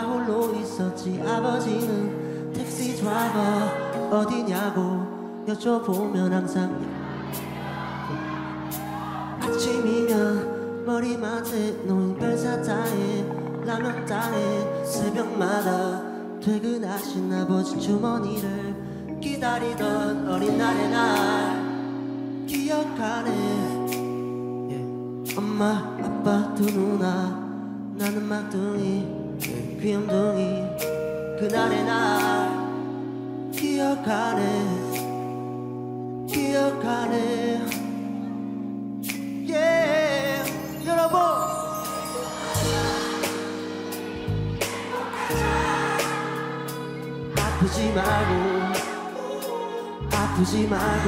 홀로 있었지. 아버지는 택시 드라이버 어디냐고 여쭤보면 항상 아침이면 머리맡에 놓인 별사자에 라면 따에 새벽마다 퇴근하신 아버지 주머니를 기다리던 어린 날의 날 기억하네. 엄마 아빠 두 누나 나는 막둥이 귀염둥이 그날의 날 기억하네. 여러분 아프지 말고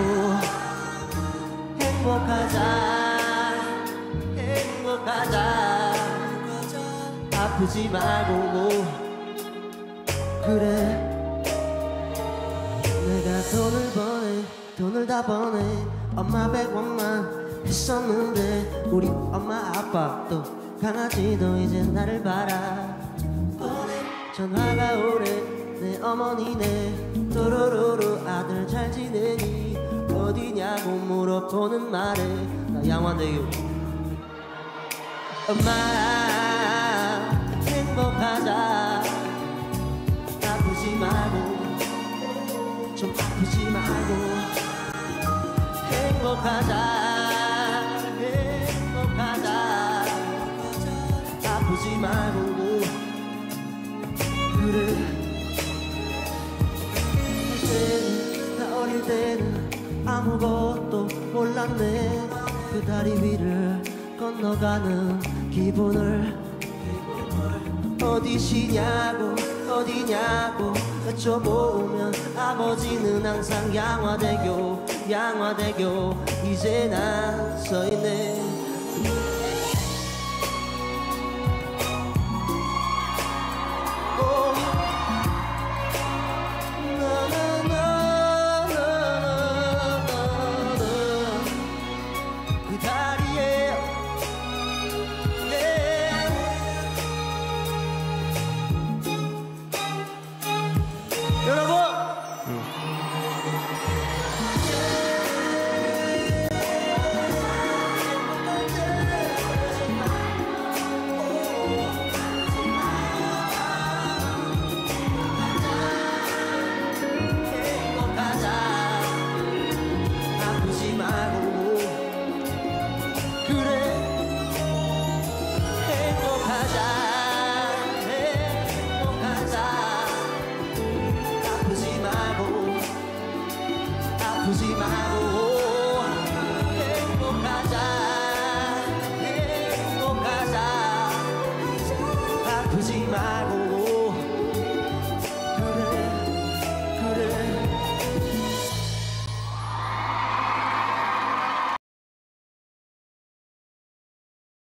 행복하자. 아프지 말고 그래. 내가 돈을 다 버네. 엄마 100원만 했었는데 우리 엄마 아빠 또 강아지도 이제 나를 바라. 전화가 오래 내 어머니네 또로로로 아들 잘 지내니 어디냐고 물어보는 말에 나 양화대교 엄마 행복하자. 아프지 말고 좀 아프지 말고 행복하자. 아프지 말고 그래. 나 어릴 때는 아무것도 몰랐네. 그 다리 위를 건너가는 기분을 어디시냐고 여쭤보면 아버지는 항상 양화대교 이제 난 서있네. 아프지 말고